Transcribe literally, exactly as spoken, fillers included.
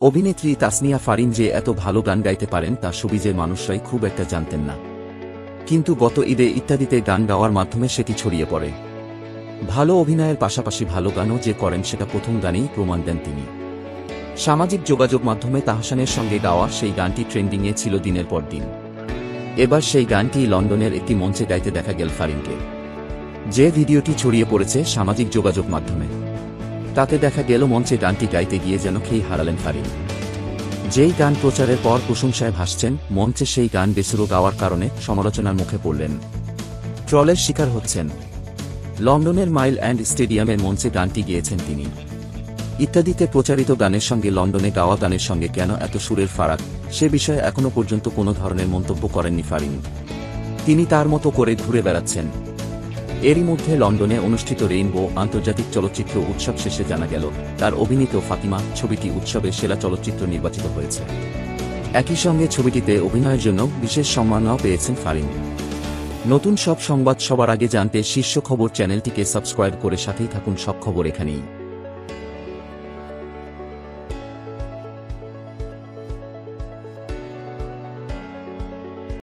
অভিনেত্রী তাসনিয়া ফারিন যে এত ভালো গান গাইতে পারেন তা শোবিজের মানুষরাই খুব একটা জানতেন না, কিন্তু গত ঈদে ইত্যাদিতে গান গাওয়ার মাধ্যমে সেটি ছড়িয়ে পড়ে। ভালো অভিনয়ের পাশাপাশি ভালো গানও যে করেন সেটা প্রথম গানেই প্রমাণ দেন তিনি। সামাজিক যোগাযোগ মাধ্যমে তাহসানের সঙ্গে গাওয়া সেই গানটি ট্রেন্ডিংয়ে ছিল দিনের পর দিন। এবার সেই গানটি লন্ডনের একটি মঞ্চে গাইতে দেখা গেল ফারিনকে। যে ভিডিওটি ছড়িয়ে পড়েছে সামাজিক যোগাযোগ মাধ্যমে, তাতে দেখা গেল মঞ্চে গানটি গাইতে গিয়ে যেন খেই হারালেন ফারিন। যেই গান প্রচারের পর প্রশংসায় ভাসছেন, মঞ্চে সেই গান বেসুরো গাওয়ার কারণে সমালোচনার মুখে পড়লেন, ট্রলের শিকার হচ্ছেন। লন্ডনের মাইল অ্যান্ড স্টেডিয়ামের মঞ্চে গানটি গেয়েছেন তিনি। ইত্যাদিতে প্রচারিত গানের সঙ্গে লন্ডনে গাওয়া গানের সঙ্গে কেন এত সুরের ফারাক, সে বিষয়ে এখনও পর্যন্ত কোনো ধরনের মন্তব্য করেননি ফারিন। তিনি তার মতো করে ঘুরে বেড়াচ্ছেন। এরই মধ্যে লন্ডনে অনুষ্ঠিত রেইনবো আন্তর্জাতিক চলচ্চিত্র উৎসব শেষে জানা গেল, তার অভিনীত ফাতিমা ছবিটি উৎসবে সেরা চলচ্চিত্র নির্বাচিত হয়েছে। একই সঙ্গে ছবিটিতে অভিনয়ের জন্য বিশেষ সম্মাননাও পেয়েছেন ফারিন। নতুন সব সংবাদ সবার আগে জানতে শীর্ষ খবর চ্যানেলটিকে সাবস্ক্রাইব করে সাথেই থাকুন। সব খবর এখানেই।